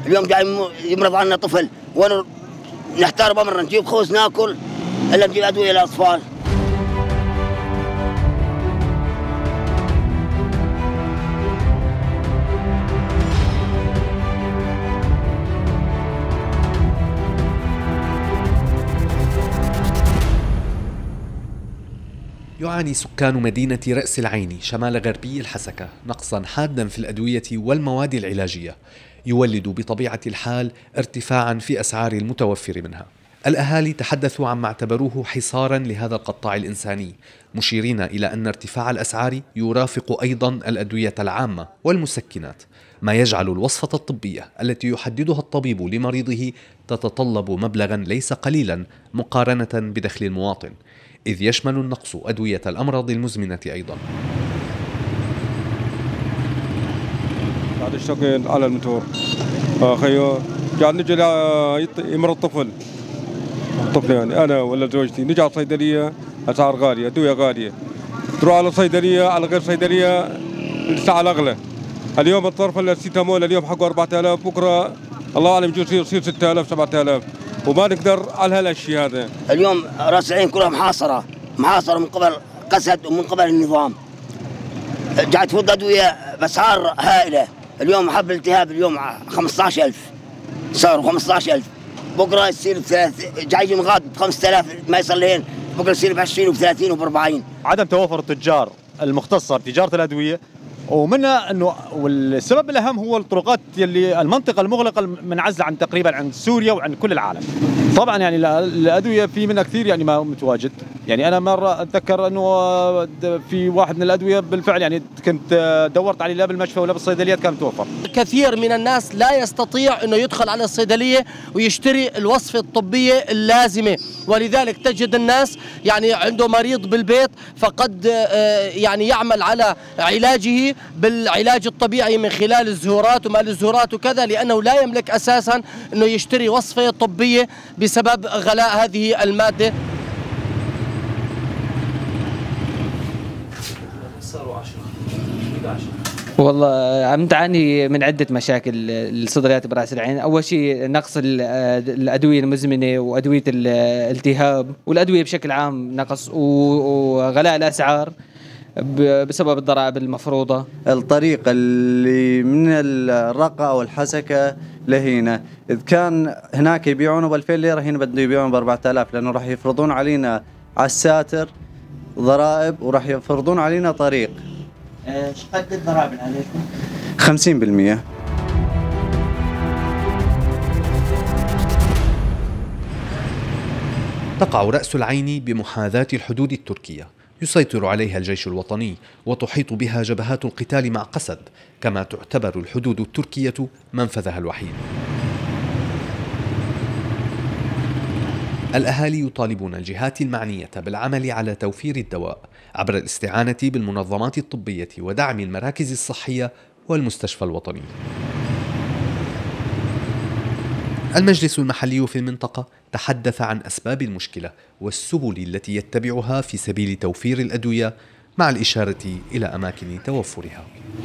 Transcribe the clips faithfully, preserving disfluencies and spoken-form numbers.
اليوم جاي يمرض عنا طفل، وانا نحتار بمرة نجيب خبز ناكل الا نجيب ادويه للاطفال. يعاني سكان مدينة رأس العين شمال غربي الحسكة نقصا حادا في الأدوية والمواد العلاجية، يولد بطبيعة الحال ارتفاعا في أسعار المتوفر منها. الأهالي تحدثوا عما اعتبروه حصارا لهذا القطاع الإنساني، مشيرين إلى أن ارتفاع الأسعار يرافق أيضا الأدوية العامة والمسكنات، ما يجعل الوصفة الطبية التي يحددها الطبيب لمريضه تتطلب مبلغا ليس قليلا مقارنة بدخل المواطن، إذ يشمل النقص أدوية الأمراض المزمنة أيضا. قاعد اشتغل على الموتور خيو، قاعد نجي يمرض طفل طفل يعني أنا ولا زوجتي، نجي على الصيدلية أسعار غالية، أدوية غالية، تروح على صيدلية على غير صيدلية الساعة الأغلى. اليوم الطرف السيتامول اليوم حقه أربعة آلاف، بكرة الله أعلم يجوز يصير ستة آلاف سبعة آلاف، وما نقدر على هالشيء هذا. اليوم راس العين كلها محاصرة محاصرة من قبل قسد ومن قبل النظام، قاعد تفوت أدوية بأسعار هائلة. اليوم حب الالتهاب اليوم خمسة عشر ألف صار خمسة عشر ألف، بكرة يصير ثلاث، جاي يجي مغاد ب خمسة آلاف ما يصل لهين، بكرة يصير ب عشرين وبثلاثين وبأربعين. عدم توافر التجار المختصة بتجارة الأدوية، ومنها انه والسبب الاهم هو الطرقات يلي المنطقه المغلقه منعزله عن تقريبا عن سوريا وعن كل العالم. طبعا يعني الادويه في منها كثير يعني ما متواجد، يعني انا مره اتذكر انه في واحد من الادويه بالفعل يعني كنت دورت عليه لا بالمشفى ولا بالصيدليات كان متوفر. كثير من الناس لا يستطيع انه يدخل على الصيدليه ويشتري الوصفه الطبيه اللازمه، ولذلك تجد الناس يعني عنده مريض بالبيت فقد يعني يعمل على علاجه بالعلاج الطبيعي من خلال الزهورات ومال الزهورات وكذا، لأنه لا يملك أساسا أنه يشتري وصفة طبية بسبب غلاء هذه المادة. والله عم تعاني من عدة مشاكل الصدريات برأس العين. أول شيء نقص الأدوية المزمنة وأدوية الالتهاب والأدوية بشكل عام نقص، وغلاء الأسعار بسبب الضرائب المفروضة. الطريق اللي من الرقة أو الحسكة لهنا، إذ كان هناك يبيعونه بألفين ليرة هنا بده يبيعونه بأربعة آلاف، لأنه راح يفرضون علينا على الساتر ضرائب وراح يفرضون علينا طريق. ايش قد الضرائب عليكم؟ خمسين بالمئة. تقع رأس العين بمحاذاة الحدود التركية، يسيطر عليها الجيش الوطني وتحيط بها جبهات القتال مع قسد، كما تعتبر الحدود التركية منفذها الوحيد. الأهالي يطالبون الجهات المعنية بالعمل على توفير الدواء عبر الاستعانة بالمنظمات الطبية ودعم المراكز الصحية والمستشفى الوطني. المجلس المحلي في المنطقة تحدث عن أسباب المشكلة والسبل التي يتبعها في سبيل توفير الأدوية، مع الإشارة إلى أماكن توفرها.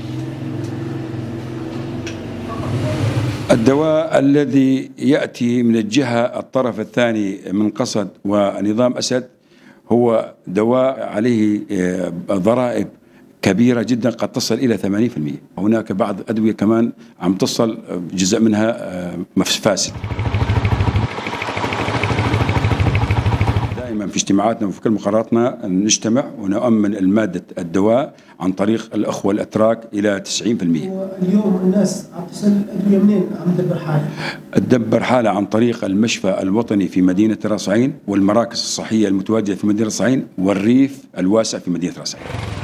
الدواء الذي يأتي من الجهة الطرف الثاني من قسد ونظام أسد هو دواء عليه ضرائب كبيرة جدا قد تصل إلى ثمانين بالمئة. هناك بعض أدوية كمان عم تصل جزء منها فاسد. دائما في اجتماعاتنا وفي كل مقرراتنا نجتمع ونؤمن المادة الدواء عن طريق الأخوة الأتراك إلى تسعين بالمئة. اليوم الناس عم تصل الأدوية منين عم تدبر حالها؟ تدبر حالها عن طريق المشفى الوطني في مدينة راس العين والمراكز الصحية المتواجدة في مدينة راس العين والريف الواسع في مدينة راس العين.